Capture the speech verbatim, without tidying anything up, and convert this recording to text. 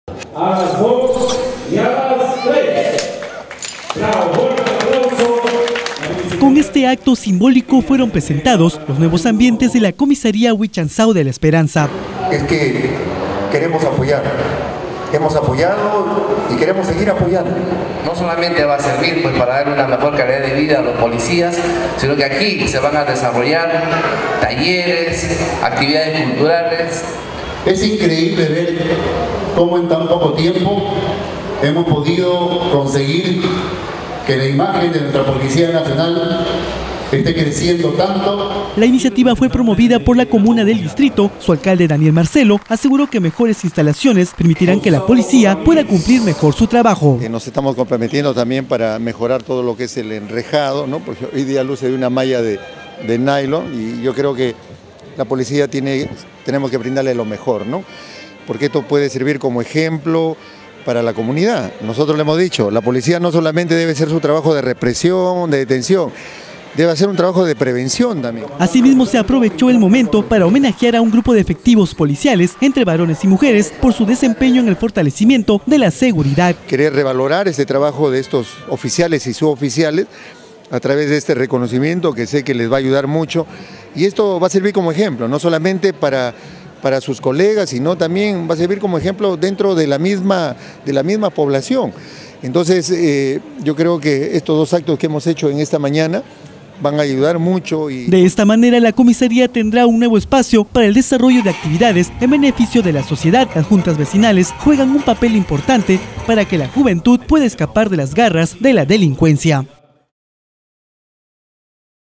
A las dos y a las tres. Bravo, fuerte aplauso. Con este acto simbólico fueron presentados los nuevos ambientes de la comisaría Huichanzao de la Esperanza. Es que queremos apoyar, hemos apoyado y queremos seguir apoyando. No solamente va a servir pues, para dar una mejor calidad de vida a los policías, sino que aquí se van a desarrollar talleres, actividades culturales. Es increíble ver cómo en tan poco tiempo hemos podido conseguir que la imagen de nuestra Policía Nacional esté creciendo tanto. La iniciativa fue promovida por la comuna del distrito. Su alcalde Daniel Marcelo aseguró que mejores instalaciones permitirán que la policía pueda cumplir mejor su trabajo. Nos estamos comprometiendo también para mejorar todo lo que es el enrejado, ¿no? Porque hoy día luce de una malla de, de nylon y yo creo que la policía tiene, tenemos que brindarle lo mejor, ¿no? Porque esto puede servir como ejemplo para la comunidad. Nosotros le hemos dicho, la policía no solamente debe hacer su trabajo de represión, de detención, debe hacer un trabajo de prevención también. Asimismo, se aprovechó el momento para homenajear a un grupo de efectivos policiales, entre varones y mujeres, por su desempeño en el fortalecimiento de la seguridad. Querer revalorar este trabajo de estos oficiales y suboficiales a través de este reconocimiento que sé que les va a ayudar mucho. Y esto va a servir como ejemplo, no solamente para... para sus colegas, sino también va a servir como ejemplo dentro de la misma, de la misma población. Entonces, eh, yo creo que estos dos actos que hemos hecho en esta mañana van a ayudar mucho. Y... De esta manera, la comisaría tendrá un nuevo espacio para el desarrollo de actividades en beneficio de la sociedad. Las juntas vecinales juegan un papel importante para que la juventud pueda escapar de las garras de la delincuencia.